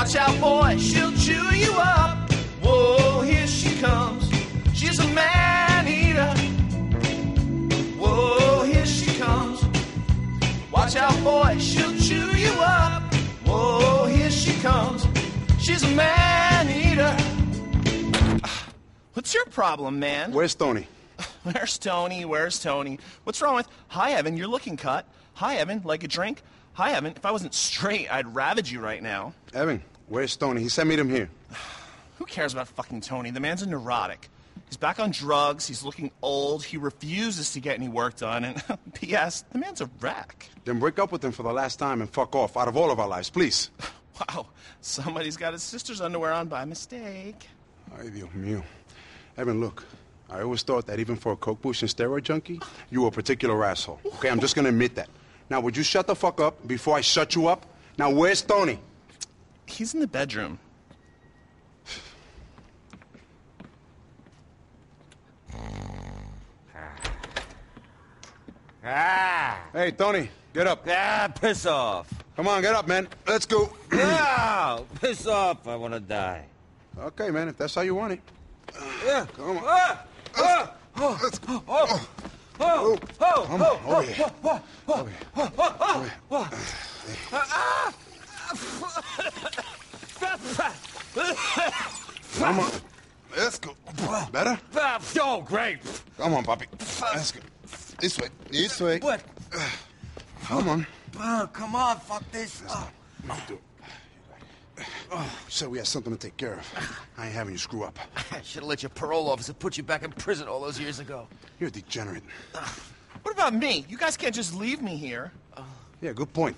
Watch out, boy, she'll chew you up. Whoa, here she comes. She's a man-eater. Whoa, here she comes. Watch out, boy, she'll chew you up. Whoa, here she comes. She's a man-eater. What's your problem, man? Where's Tony? Where's Tony? Where's Tony? What's wrong with... Hi, Evan, you're looking cut. Hi, Evan, like a drink? Hi, Evan, if I wasn't straight, I'd ravage you right now. Evan, where's Tony? He said meet him here. Who cares about fucking Tony? The man's a neurotic. He's back on drugs, he's looking old, he refuses to get any work done, and P.S., the man's a wreck. Then break up with him for the last time and fuck off out of all of our lives, please. Wow, somebody's got his sister's underwear on by mistake. Ay, Dios mío. Evan, look, I always thought that even for a coke push and steroid junkie, you were a particular asshole. Okay, I'm just gonna admit that. Now, would you shut the fuck up before I shut you up? Now, where's Tony? He's in the bedroom. Hey, Tony, get up. Piss off. Come on, get up, man. Let's go. Piss off. I want to die. Okay, man, if that's how you want it. Yeah. Come on. Let's go. Come on, over here. Over here. Come on. Let's go. Better? Oh, great. Come on, Poppy. Let's go. This way. This way. What? Come on. Come on, fuck this. Do it. So we have something to take care of. I ain't having you screw up. I should have let your parole officer put you back in prison all those years ago. You're a degenerate. What about me? You guys can't just leave me here. Yeah, good point.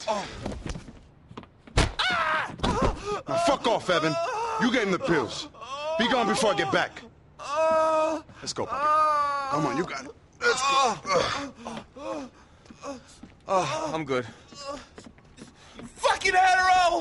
Now fuck off, Evan. You gave him the pills. Be gone before I get back. Let's go, Poppy. Come on, you got it. Let's go. I'm good. Fucking hetero!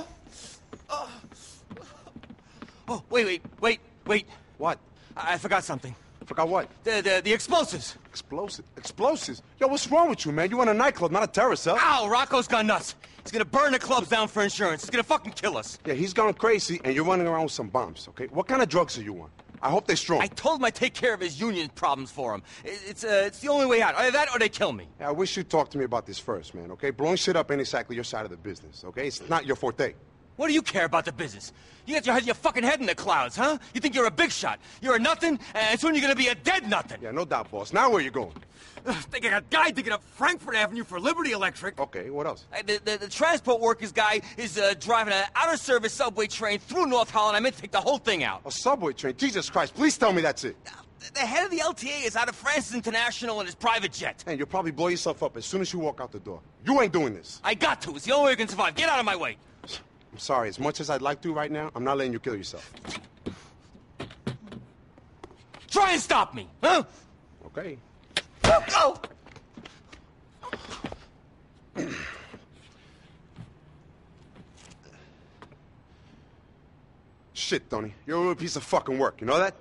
Oh, wait. What? I forgot something. Forgot what? The explosives. Explosives? Yo, what's wrong with you, man? You in a nightclub, not a terrorist cell. Ow, Rocco's gone nuts. He's gonna burn the clubs down for insurance. He's gonna fucking kill us. Yeah, he's gone crazy, and you're running around with some bombs, okay? What kind of drugs are you on? I hope they're strong. I told him I'd take care of his union problems for him. It's the only way out. Either that or they kill me. Yeah, I wish you'd talk to me about this first, man, okay? Blowing shit up ain't exactly your side of the business, okay? It's not your forte. What do you care about the business? You got your fucking head in the clouds, huh? You think you're a big shot. You're a nothing, and soon you're gonna be a dead nothing. Yeah, no doubt, boss. Now where you going? Think I got guy digging up Frankfurt Avenue for Liberty Electric. Okay, what else? The transport workers guy is driving an out-of-service subway train through North Holland. I meant to take the whole thing out. A subway train? Jesus Christ, please tell me that's it. The head of the LTA is out of Francis International in his private jet. And you'll probably blow yourself up as soon as you walk out the door. You ain't doing this. I got to. It's the only way we can survive. Get out of my way. I'm sorry. As much as I'd like to right now, I'm not letting you kill yourself. Try and stop me, huh? Okay. Go! Shit, Tony. You're a real piece of fucking work. You know that?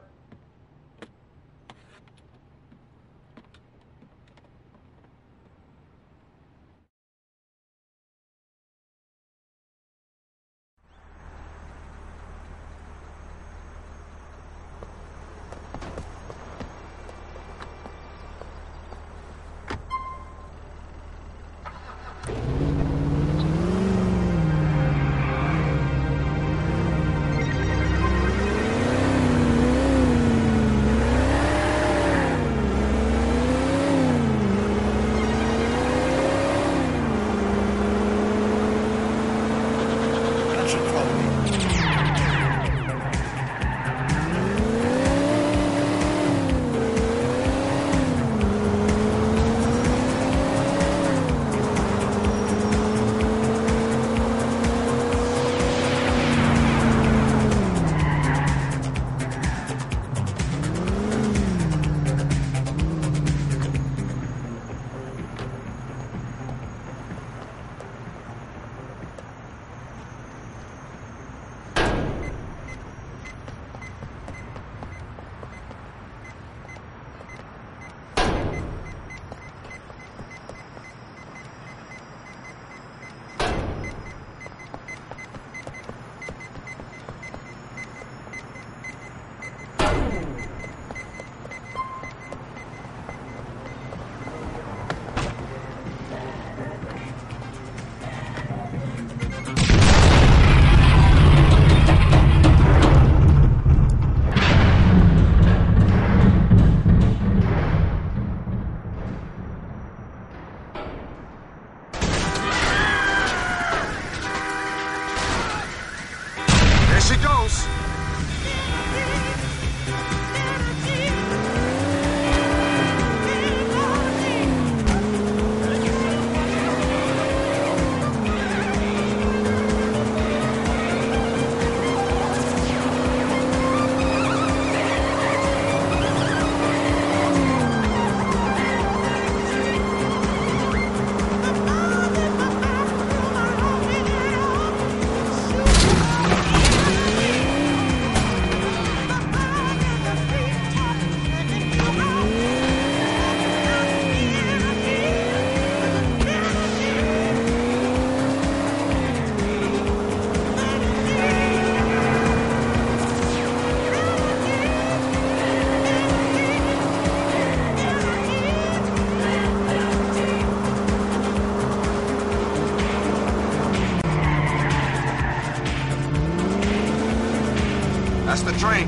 drink.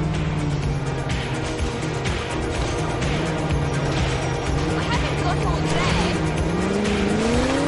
I haven't got all day.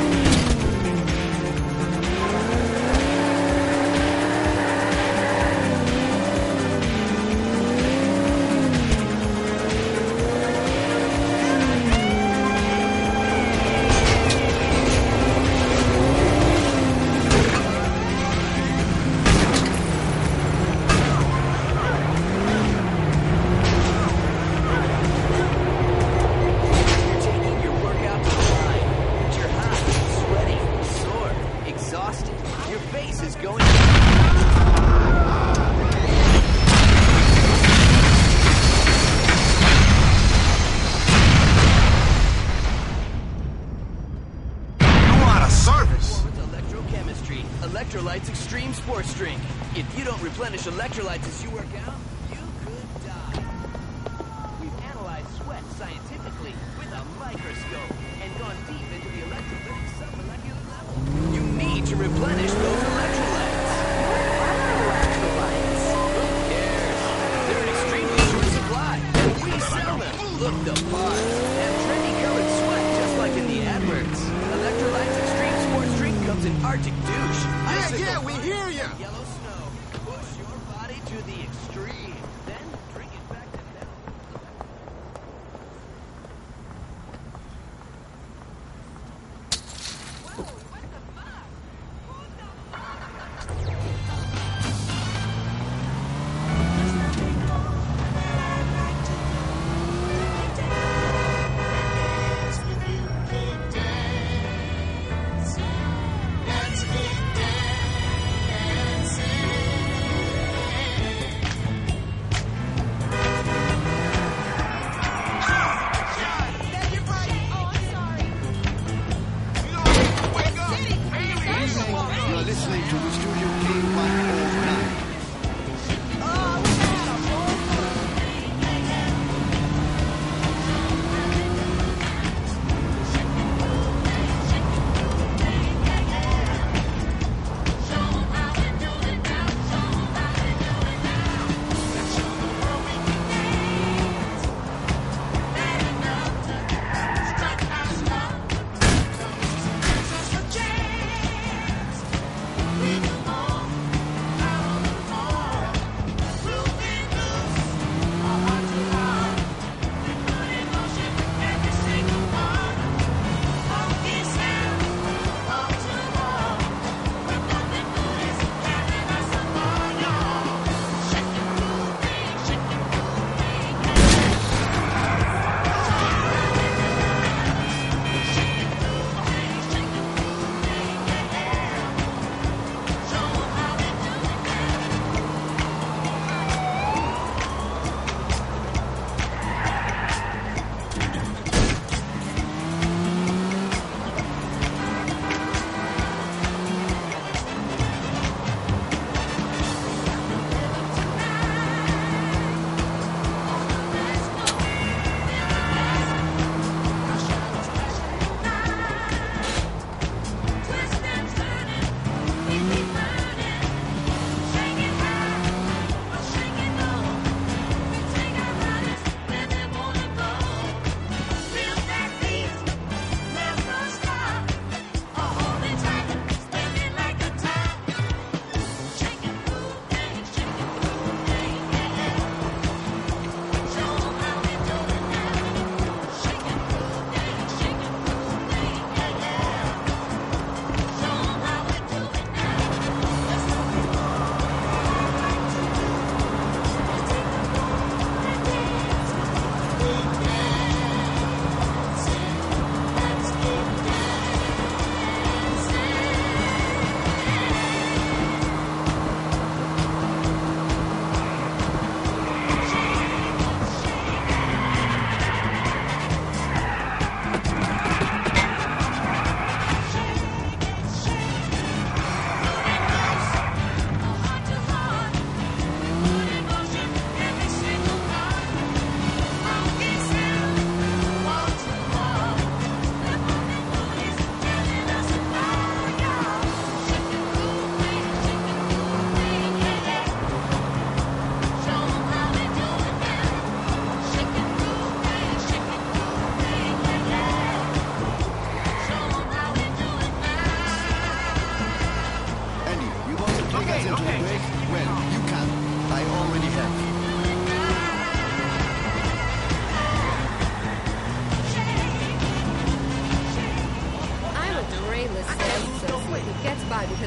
You're taking your workout to the line, but you're hot, sweaty, sore, exhausted. Your face is going. You out of service. With electrochemistry, Electrolytes Extreme Sports Drink. If you don't replenish electrolytes as you work out, you could die. We've analyzed sweat scientifically with a microscope and gone deep into the electrolytic submolecular level. You need to replenish those electrolytes. Who cares? They're an extremely short supply, and we sell them. Look the part. Have trendy colored sweat just like in the adverts. Electrolytes Extreme Sports Drink comes in Arctic douche. Yeah, we hear ya. Yellow snow. Push your body to the extreme. Then drink it back to health.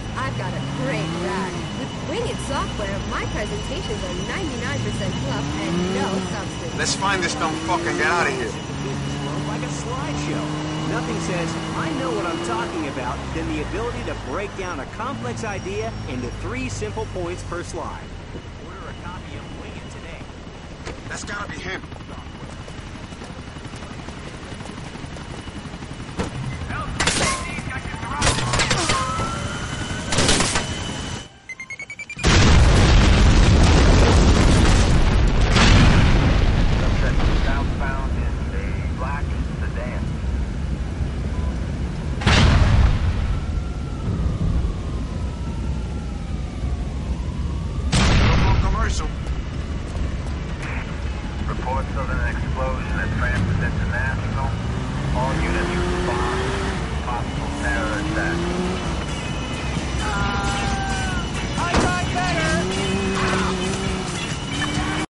I've got a great rack. With Wing It software, my presentations are 99% fluff and no substance. Let's find this dumb fuck and get out of here. Like a slideshow. Nothing says, I know what I'm talking about, than the ability to break down a complex idea into 3 simple points per slide. Order a copy of Wing It today. That's gotta be him.